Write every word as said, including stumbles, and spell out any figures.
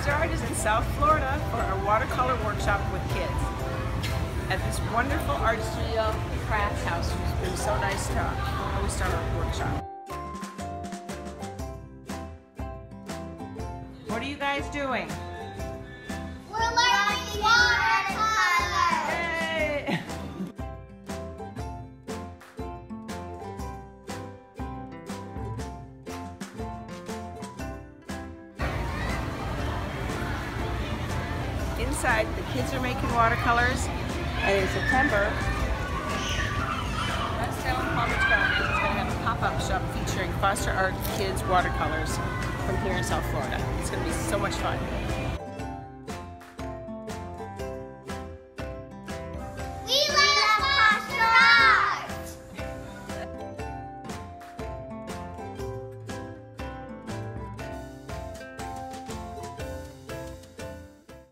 Art is in South Florida for a watercolor workshop with kids at this wonderful art studio, Craft House, who's been so nice to always start our workshop. What are you guys doing? We're learning watercolor! Yay! Inside, the kids are making watercolors, and in September, Westtown Palm Beach Gardens is going to have a pop-up shop featuring Foster Art Kids watercolors from here in South Florida. It's going to be so much fun.